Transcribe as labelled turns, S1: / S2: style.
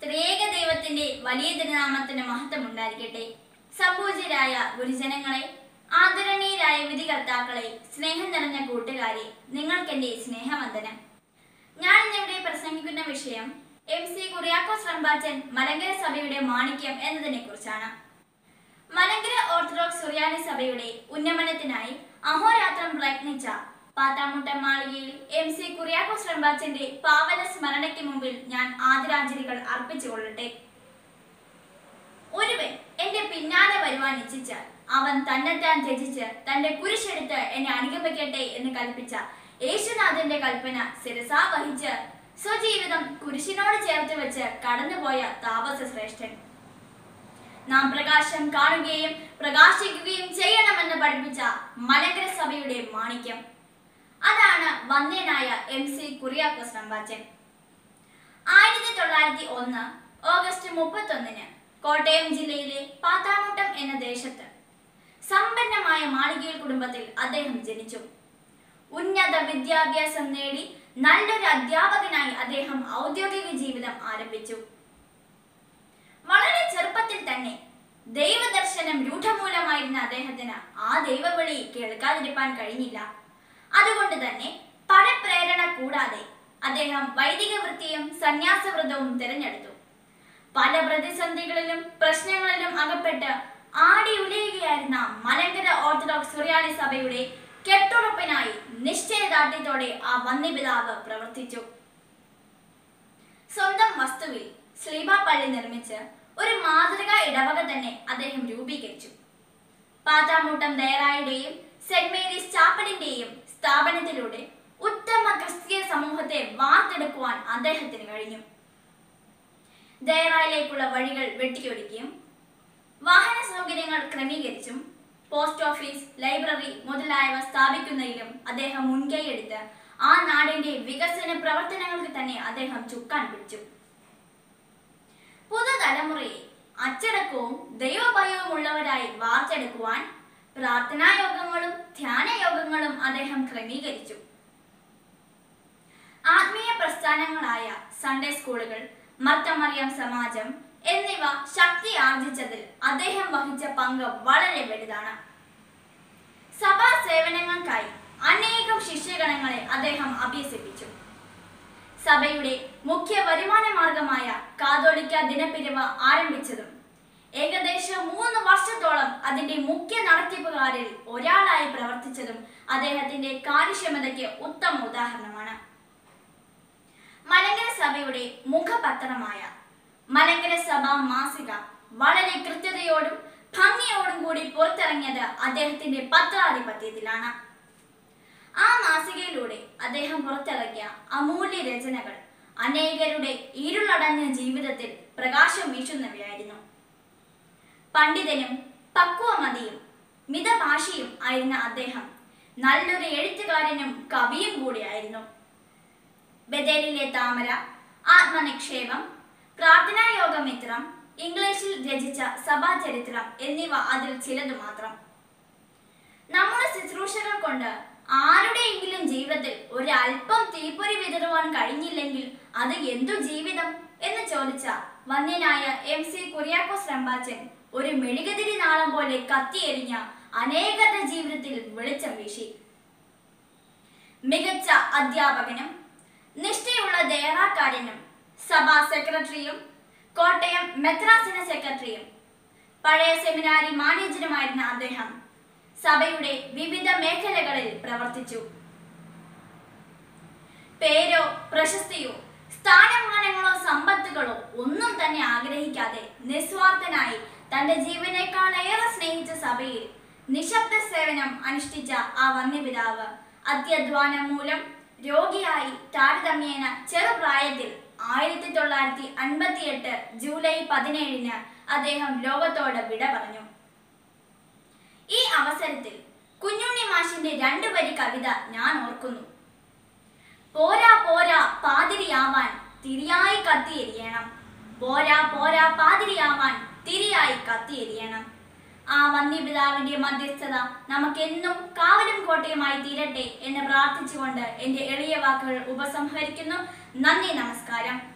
S1: ത്രിയേക ദൈവത്തിന്റെ വലിയ തിരുനാമത്തിന് മഹത്വം ഉണ്ടായിരിക്കട്ടെ. സംപൂജ്യരായ ഗുരുജനങ്ങളെ, ആദരണീയരായ വിധികർത്താക്കളെ, സ്നേഹം നിറഞ്ഞ കൂട്ടുകാരെ, നിങ്ങൾക്കെന്റെ സ്നേഹവന്ദനം. ഞാൻ ഇന്നിവിടെ പ്രസംഗിക്കുന്ന വിഷയം MC കുര്യാക്കോസ് റമ്പാച്ചൻ മലങ്കര സഭയുടെ മാണിക്യം എന്നതിനെ കുറിച്ചാണ്. മലങ്കര ഓർത്തഡോക്സ് സുറിയാനി സഭയുടെ ഉന്നമനത്തിനായി അഹോരാത്രം പ്രയത്നിച്ച പാത്താമുട്ടം മാളികയിൽ MC കുര്യാക്കോസ് റമ്പാച്ചന്റെ പാവന സ്മരണയ്ക്ക് മുമ്പിൽ ഞാൻ ആദരാഞ്ജലികൾ അർപ്പിച്ചുകൊള്ളട്ടെ. ഒരുവൻ എന്റെ പിന്നാലെ വരുവാൻ ഇച്ഛിച്ചാൽ അവൻ തന്നെത്താൻ ത്യജിച്ച് തന്റെ കുരിശെടുത്ത് എന്നെ അനുഗമിക്കട്ടെ എന്ന് കൽപ്പിച്ച യേശുനാഥന്റെ കൽപ്പന ശിരസാ വഹിച്ച് സ്വജീവിതം കുരിശിനോട് ചേർത്ത് വെച്ച് കടന്നുപോയ താപസ ശ്രേഷ്ഠൻ. നാം പ്രകാശം കാണുകയും പ്രകാശിക്കുകയും ചെയ്യണമെന്ന് പഠിപ്പിച്ച മലങ്കര സഭയുടെ മാണിക്യം, അതാണ് വന്യനായ MC കുര്യാക്കോസ് റമ്പാച്ചൻ. 1901 ഓഗസ്റ്റ് 31 കോട്ടയം ജില്ലയിലെ പാത്താമുട്ടം എന്ന ദേശത്ത് സമ്പന്നമായ മാളികയിൽ കുടുംബത്തിൽ അദ്ദേഹം ജനിച്ചു. ഉന്നത വിദ്യാഭ്യാസം നേടി നല്ലൊരു അധ്യാപകനായി അദ്ദേഹം ഔദ്യോഗിക ജീവിതം ആരംഭിച്ചു. വളരെ ചെറുപ്പത്തിൽ തന്നെ ദൈവദർശനം രൂഢമൂലമായിരുന്ന അദ്ദേഹത്തിന് ആ ദൈവവിളി കേൾക്കാതിരിക്കാൻ കഴിഞ്ഞില്ല. അതുകൊണ്ട് തന്നെ പരപ്രേരണ കൂടാതെ അദ്ദേഹം വൈദിക വൃത്തിയും സന്യാസവ്രതവും തിരഞ്ഞെടുത്തു. പല പ്രതിസന്ധികളിലും പ്രശ്നങ്ങളിലും അകപ്പെട്ട് ആടി ഉലയുകയായിരുന്ന മലങ്കര ഓർത്തഡോക്സ് സുറിയാനി സഭയുടെ കെട്ടുറപ്പിനായി നിശ്ചയദാർഢ്യത്തോടെ ആ വന്യപിതാവ് പ്രവർത്തിച്ചു. സ്വന്തം വസ്തുവിൽ സ്ലീബാ പള്ളി നിർമ്മിച്ച് ഒരു മാതൃകാ ഇടവക തന്നെ അദ്ദേഹം രൂപീകരിച്ചു. പാത്താമുട്ടം ദയറായുടെയും സെന്റ് മേരീസ് ചാപ്പലിന്റെയും സ്ഥാപനത്തിലൂടെ ഉത്തമ ക്രിസ്തീയ സമൂഹത്തെ വാർത്തെടുക്കുവാൻ അദ്ദേഹത്തിന് കഴിഞ്ഞു. ദയറായിലേക്കുള്ള വഴികൾ വെട്ടിയൊരുക്കിയും വാഹന സൗകര്യങ്ങൾ ക്രമീകരിച്ചും പോസ്റ്റ് ഓഫീസ്, ലൈബ്രറി മുതലായവ സ്ഥാപിക്കുന്നതിലും അദ്ദേഹം മുൻകൈയെടുത്ത് ആ നാടിന്റെ വികസന പ്രവർത്തനങ്ങൾക്ക് തന്നെ അദ്ദേഹം ചുക്കാൻ പിടിച്ചു. പുതുതലമുറയെ അച്ചടക്കവും ദൈവഭയവും ഉള്ളവരായി വാർത്തെടുക്കുവാൻ പ്രാർത്ഥനായോഗങ്ങളും ധ്യാനയോഗങ്ങളും അദ്ദേഹം ക്രമീകരിച്ചു. ആത്മീയ പ്രസ്ഥാനങ്ങളായ സൺഡേ സ്കൂളുകൾ, മർത്തമറിയം സമാജം എന്നിവ ശക്തി ആർജിച്ചതിൽ അദ്ദേഹം വഹിച്ച പങ്ക് വളരെ വലുതാണ്. സഭാ സേവനങ്ങൾക്കായി അനേകം ശിഷ്യഗണങ്ങളെ അദ്ദേഹം അഭ്യസിപ്പിച്ചു. സഭയുടെ മുഖ്യ വരുമാന മാർഗമായ കാതോലിക്ക ദിനപ്പിരിവ് ആരംഭിച്ചതും ഏകദേശം 3 വർഷത്തോളം അതിന്റെ മുഖ്യ നടത്തിപ്പുകാരിൽ ഒരാളായി പ്രവർത്തിച്ചതും അദ്ദേഹത്തിന്റെ കാര്യക്ഷമതയ്ക്ക് ഉത്തമ ഉദാഹരണമാണ്. മലങ്കര സഭയുടെ മുഖപത്രമായ മലങ്കര സഭാ മാസിക വളരെ കൃത്യതയോടും ഭംഗിയോടും കൂടി പുറത്തിറങ്ങിയത് അദ്ദേഹത്തിന്റെ പത്രാധിപത്യത്തിലാണ്. ആ മാസികയിലൂടെ അദ്ദേഹം പുറത്തിറക്കിയ അമൂല്യ രചനകൾ അനേകരുടെ ഇരുളടഞ്ഞ ജീവിതത്തിൽ പ്രകാശം വീശുന്നവയായിരുന്നു. പണ്ഡിതനും പക്വമതിയും മിതഭാഷിയും ആയിരുന്ന അദ്ദേഹം നല്ലൊരു എഴുത്തുകാരനും കവിയും കൂടിയായിരുന്നു. ബദേലിലെ താമര, ആത്മനിക്ഷേപം, പ്രാർത്ഥനായോഗമിത്രം, ഇംഗ്ലീഷിൽ രചിച്ച സഭാചരിത്രം എന്നിവ അതിൽ ചിലതു മാത്രം. നമ്മുടെ ശുശ്രൂഷകൾ കൊണ്ട് ആരുടെയെങ്കിലും ജീവിതത്തിൽ ഒരു അല്പം തീപ്പൊരി വിതറുവാൻ കഴിഞ്ഞില്ലെങ്കിൽ അത് എന്തു ജീവിതം എന്ന് ചോദിച്ച വന്യനായ MC കുര്യാക്കോസ് റമ്പാച്ചൻ ഒരു മെഴുകുതിരി നാളം പോലെ കത്തിയെരിഞ്ഞ അനേകരുടെ ജീവിതത്തിൽ വെളിച്ചം വീശി. മികച്ച അധ്യാപകനും നിഷ്ഠയുള്ള ദേറാക്കാരനും സഭാ സെക്രട്ടറിയും കോട്ടയം മെത്രാസന സെക്രട്ടറിയും പഴയ സെമിനാരി മാനേജരുമായിരുന്ന അദ്ദേഹം സഭയുടെ വിവിധ മേഖലകളിൽ പ്രവർത്തിച്ചു. പേരോ പ്രശസ്തിയോ സ്ഥാനമാനങ്ങളോ സമ്പത്തുകളോ ഒന്നും തന്നെ ആഗ്രഹിക്കാതെ നിസ്വാർത്ഥനായി തന്റെ ജീവനേക്കാളേറെ സ്നേഹിച്ച സഭയിൽ നിശബ്ദ സേവനം അനുഷ്ഠിച്ച ആ വന്യപിതാവ് അത്യധ്വാനം മൂലം രോഗിയായി താരതമ്യേന ചെറുപ്രായത്തിൽ 1958 ജൂലൈ 17 അദ്ദേഹം ലോകത്തോട് വിട പറഞ്ഞു. ഈ അവസരത്തിൽ കുഞ്ഞുണ്ണി മാഷിന്റെ 2 വരി കവിത ഞാൻ ഓർക്കുന്നു. പോരാ പോരാ പാതിരിയാവാൻ തിരിയായി കത്തിയെരിയണം, പോരാ പോരാ പാതിരിയാവാൻ തിരിയായി കത്തിയെരിയണം. ആ വന്യപിതാവിന്റെ മധ്യസ്ഥത നമുക്കെന്നും കാവലും കോട്ടയുമായി തീരട്ടെ എന്ന് പ്രാർത്ഥിച്ചുകൊണ്ട് എന്റെ എളിയ വാക്കുകൾ ഉപസംഹരിക്കുന്നു. നന്ദി, നമസ്കാരം.